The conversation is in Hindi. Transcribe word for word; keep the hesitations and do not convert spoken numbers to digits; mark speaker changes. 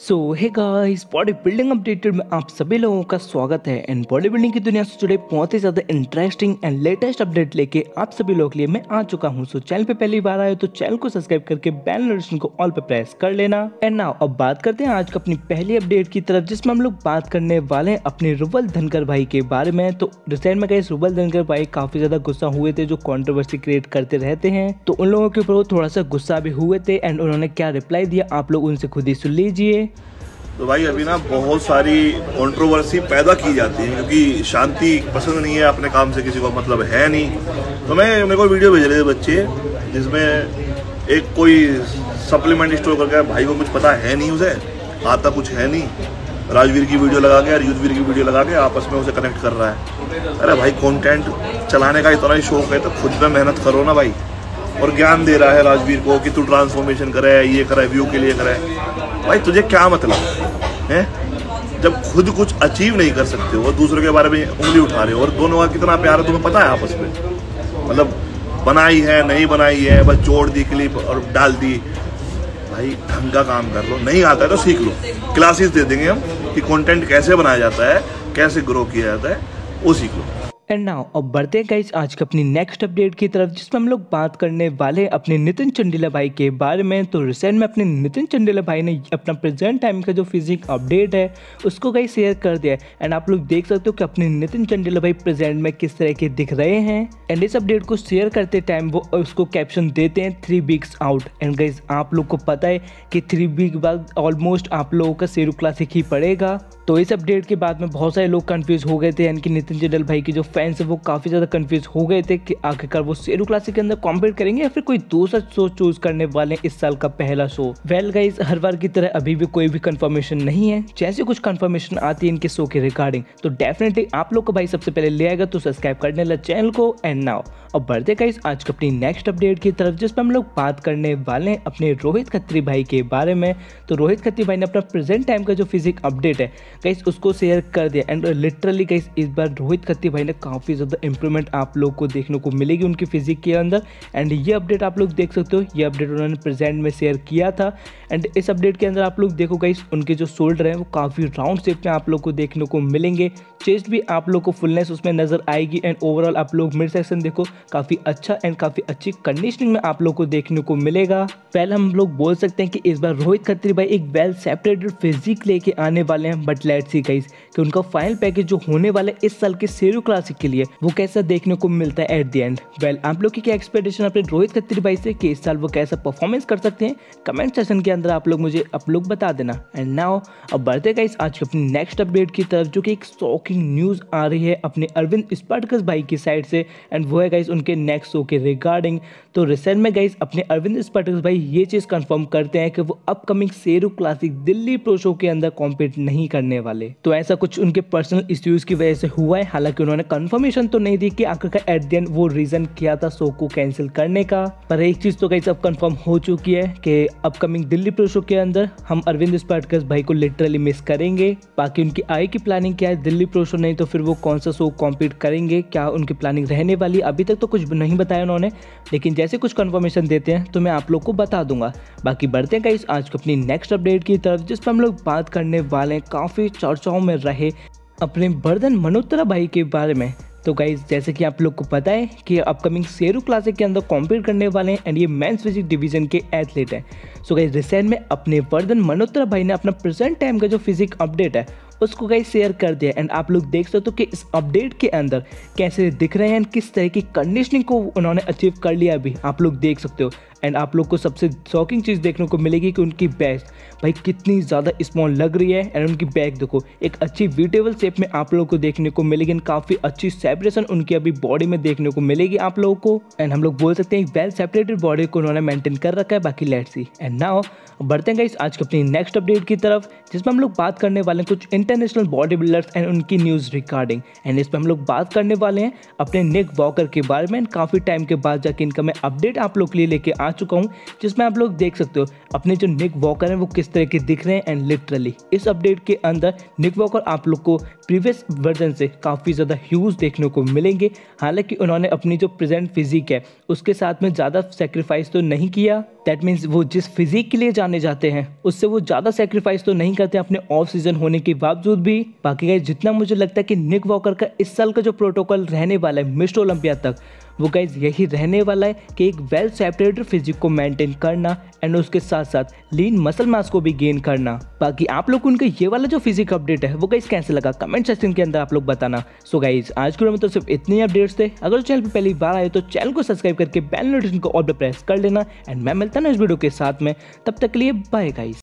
Speaker 1: सो hey guys, body building updated में आप सभी लोगों का स्वागत है। एंड बॉडी बिल्डिंग की दुनिया से जुड़े बहुत ही ज़्यादा इंटरेस्टिंग एंड लेटेस्ट अपडेट लेके आप सभी लोगों के लिए मैं आ चुका हूँ। सो चैनल पे पहली बार आए तो चैनल को सब्सक्राइब करके बेल नोटिफिकेशन को ऑल पे प्रेस कर लेना। एंड नाउ अब बात करते हैं आज का अपनी पहली अपडेट की तरफ, जिसमें हम लोग बात करने वाले हैं अपने रुबल धनकर भाई के बारे में। तो रिसेंट में गाइस रुबल धनकर भाई काफी ज्यादा गुस्सा हुए थे, जो कंट्रोवर्सी क्रिएट करते रहते हैं। तो उन लोगों के ऊपर वो थोड़ा सा गुस्सा भी हुए थे एंड उन्होंने क्या रिप्लाई दिया आप लोग उनसे खुद ही सुन लीजिए।
Speaker 2: तो भाई अभी ना बहुत सारी कंट्रोवर्सी पैदा की जाती है क्योंकि शांति पसंद नहीं है, अपने काम से किसी को मतलब है नहीं। तो मैं मेरे को वीडियो भेज रहे थे बच्चे जिसमें एक कोई सप्लीमेंट स्टोर करके भाई को कुछ पता है नहीं, उसे आता कुछ है नहीं, राजवीर की वीडियो लगा के और युद्धवीर की वीडियो लगा के आपस में उसे कनेक्ट कर रहा है। अरे भाई कंटेंट चलाने का इतना ही शौक है तो खुद पे मेहनत करो ना भाई। और ज्ञान दे रहा है राजवीर को कि तू ट्रांसफॉर्मेशन करे, ये करे, व्यू के लिए करे। भाई तुझे क्या मतलब है जब खुद कुछ अचीव नहीं कर सकते हो, दूसरों के बारे में उंगली उठा रहे हो। और दोनों का कितना प्यार है तुम्हें पता है आपस में, मतलब बनाई है नहीं बनाई है, बस जोड़ दी क्लिप और डाल दी। भाई ढंग का काम कर लो, नहीं आता है तो सीख लो, क्लासेस दे देंगे हम कि कंटेंट कैसे बनाया जाता है, कैसे ग्रो किया जाता है, वो सीख लो।
Speaker 1: एंड नाउ अब बढ़ते हैं गाइस आज की अपनी नेक्स्ट अपडेट की तरफ, जिसमें हम लोग बात करने वाले हैं अपने नितिन चंदेला भाई के बारे में। तो रिसेंट में अपने नितिन चंदेला भाई ने अपना प्रेजेंट टाइम का जो फिजिक अपडेट है उसको गाइस शेयर कर दिया है। एंड आप लोग देख सकते हो कि अपने नितिन चंदेला भाई प्रेजेंट में किस तरह के दिख रहे हैं। एंड इस अपडेट को शेयर करते टाइम वो उसको कैप्शन देते हैं three weeks out. And guys आप लोग को पता है कि थ्री वीक बाद ऑलमोस्ट आप लोगों का शेरू क्लासिक ही पड़ेगा। तो इस अपडेट के बाद में बहुत सारे लोग कंफ्यूज हो गए थे, यानी कि नितिन चंदेला भाई के जो फैंस है वो काफी ज्यादा कंफ्यूज हो गए थे कि आखिरकार वो शेरू क्लासिक के अंदर कॉम्पीट करेंगे या फिर कोई दूसरा शो चूज करने वाले इस साल का पहला शो। वेल गाइस, हर बार की तरह अभी भी कोई भी कंफर्मेशन नहीं है। जैसे कुछ कंफर्मेशन आती है इनके शो के रिगार्डिंग तो डेफिनेटली आप लोग को भाई सबसे पहले ले आएगा, तो सब्सक्राइब करने ला चैनल को। एंड नाउ अब बढ़ते गाइस आज की अपनी नेक्स्ट अपडेट की तरफ, जिसमें हम लोग बात करने वाले हैं अपने रोहित खत्री भाई के बारे में। तो रोहित खत्री भाई ने अपना प्रेजेंट टाइम का जो फिजिक अपडेट है गाइस उसको शेयर कर दिया। एंड लिटरली गाइस इस बार रोहित खत्री भाई ने काफी ज्यादा इंप्रूवमेंट आप लोग को देखने को मिलेगी उनकी फिजिक के अंदर। एंड ये अपडेट आप लोग देख सकते हो, ये अपडेट उन्होंने प्रेजेंट में शेयर किया था। एंड इस अपडेट के अंदर आप लोग देखो गाइस उनके जो शोल्डर हैं वो काफी राउंड शेप में आप लोग को देखने को मिलेंगे। चेस्ट भी आप लोग को फुलनेस उसमें नजर आएगी। एंड ओवरऑल आप लोग मिड सेक्शन देखो काफी अच्छा एंड काफी अच्छी कंडीशनिंग में आप लोग को देखने को मिलेगा। पहले हम लोग बोल सकते हैं कि इस बार रोहित खत्री भाई एक वेल सेपरेटेड फिजिक लेके आने वाले हैं। बट लेट्स सी गाइस कि उनका फाइनल पैकेज जो होने वाला है इस साल के शेरू क्लासिक के लिए वो कैसा देखने को मिलता है एट द एंड। वेल आप लोग की क्या एक्सपेक्टेशन अपने रोहित खत्री भाई से कि इस साल वो कैसा परफॉर्मेंस कर सकते हैं, कमेंट सेक्शन के अंदर आप लोग मुझे आप लोग बता देना। एंड नाउ अब बढ़ते गाइस आज की अपनी नेक्स्ट अपडेट की तरफ, जो कि एक शॉकिंग न्यूज आ रही है अपने अरविंद स्पार्टकस भाई की साइड से। एंड वो है गाइस उनके नेक्स्ट शो के रिगार्डिंग। तो रिसेंट में गाइस अपने अरविंद स्पार्टकस भाई ये चीज कंफर्म करते हैं कि वो upcoming Sheru classic Delhi pro show के अंदर कॉम्पीट नहीं करने वाले। तो ऐसा कुछ उनके पर्सनल इश्यूज की वजह से हुआ है, हालांकि उन्होंने कंफर्मेशन तो नहीं दी कि आखिरकार एट द एंड वो रीजन क्या था शो को कैंसिल करने का। पर एक चीज तो गाइस अब कंफर्म हो चुकी है कि अपकमिंग दिल्ली प्रो शो के अंदर हम अरविंद स्पार्टकस भाई को लिटरली मिस करेंगे। बाकी उनकी आगे की प्लानिंग क्या है, दिल्ली प्रो शो नहीं तो फिर वो कौन सा शो कॉम्पीट करेंगे, क्या उनकी प्लानिंग रहने वाली, अभी तक तो कुछ नहीं बताया उन्होंने, लेकिन जैसे कुछ कंफर्मेशन देते हैं तो मैं आप लोग को बता दूंगा। बाकी बढ़ते हैं गाइस आज को अपनी नेक्स्ट अपडेट की तरफ, जिस पर हम लोग बात करने वाले हैं काफी चर्चाओं में रहे अपने वर्धन मल्होत्रा भाई के बारे में। तो गाइस जैसे कि आप लोग को पता है कि अपकमिंग शेरू क्लासिक के अंदर कॉम्पीट करने वाले हैं एंड ये मेंस फिजिक डिवीजन के एथलीट हैं। सो गाइस रिसेंट में अपने वर्धन मल्होत्रा भाई ने अपना प्रेजेंट टाइम का जो फिजिक अपडेट है उसको गाइस शेयर कर दिया। एंड आप लोग देख सकते हो कि इस अपडेट के अंदर कैसे दिख रहे हैं, किस तरह की कंडीशनिंग को उन्होंने अचीव कर लिया अभी आप लोग देख सकते हो। एंड आप लोग को सबसे शॉकिंग चीज़ देखने को मिलेगी कि उनकी बैक भाई कितनी ज़्यादा स्मॉल लग रही है। एंड उनकी बैक देखो एक अच्छी वीटेबल शेप में आप लोगों को देखने को मिलेगी। काफ़ी अच्छी सेपरेशन उनकी अभी बॉडी में देखने को मिलेगी आप लोगों को। एंड हम लोग बोल सकते हैं वेल सेपरेटेड बॉडी को उन्होंने मेंटेन कर रखा है। बाकी लेट्स सी। एंड नाउ बढ़ते हैं गाइस आज की अपनी नेक्स्ट अपडेट की तरफ, जिसमें हम लोग बात करने वाले हैं कुछ इंटरनेशनल बॉडी बिल्डर्स एंड उनकी न्यूज़ रिगार्डिंग। एंड इस पर हम लोग बात करने वाले हैं अपने निक वॉकर के बारे में। काफ़ी टाइम के बाद जाके इनका मैं अपडेट आप लोग के लिए लेके आ चुका हूँ, जिसमें आप लोग देख सकते हो अपने जो निक वॉकर हैं वो किस तरह के दिख रहे हैं। एंड लिटरली इस अपडेट के अंदर निक वॉकर आप लोग को प्रीवियस वर्जन से काफ़ी ज़्यादा ह्यूज देखने को मिलेंगे। हालांकि उन्होंने अपनी जो प्रेजेंट फिजिक है उसके साथ में ज़्यादा सेक्रीफाइस तो नहीं किया दैट मीन्स वो जिस फिजिक के लिए जाने जाते हैं उससे वो ज़्यादा सेक्रीफाइस तो नहीं करते अपने ऑफ सीजन होने के बावजूद भी। बाकी गाइस जितना मुझे लगता है कि निक वॉकर का इस साल का जो प्रोटोकॉल रहने वाला है मिस्टर ओलंपिया तक, वो गाइज यही रहने वाला है कि एक वेल सेपरेटेड फिजिक को मेंटेन करना एंड उसके साथ साथ लीन मसल मास को भी गेन करना। बाकी आप लोग को उनका ये वाला जो फिजिक अपडेट है वो गाइज कैसे लगा कमेंट सेक्शन के अंदर आप लोग बताना। सो गाइज आज के वीडियो में तो सिर्फ इतनी अपडेट्स थे। अगर चैनल पर पहली बार आए तो चैनल को सब्सक्राइब करके बेल नोटिफिकेशन को ऑल पे प्रेस कर लेना एंड मैं मिलता हूं इस वीडियो के साथ में, तब तक के लिए बाय गाइज।